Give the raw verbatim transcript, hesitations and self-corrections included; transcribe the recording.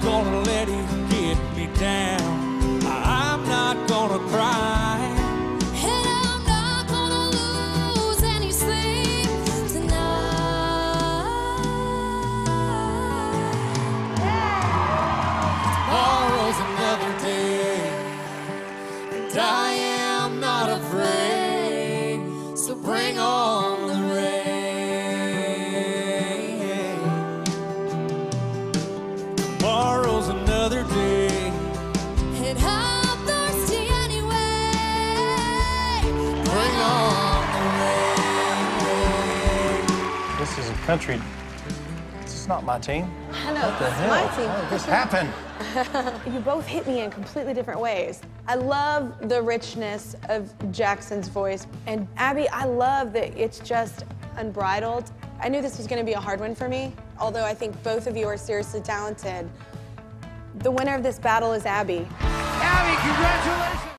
gonna let it get me down. I'm not gonna cry. And I'm not gonna lose any sleep tonight. Tomorrow's another day, and I am not afraid. So bring on the rain. Tomorrow's another day, And I'm thirsty anyway. bring on the rain. This is a country. This is not my team. I know, What the it's hell? my How team. did this happen? You both hit me in completely different ways. I love the richness of Jackson's voice. And Abby, I love that it's just unbridled. I knew this was gonna be a hard one for me, although I think both of you are seriously talented. The winner of this battle is Abby. Abby, congratulations.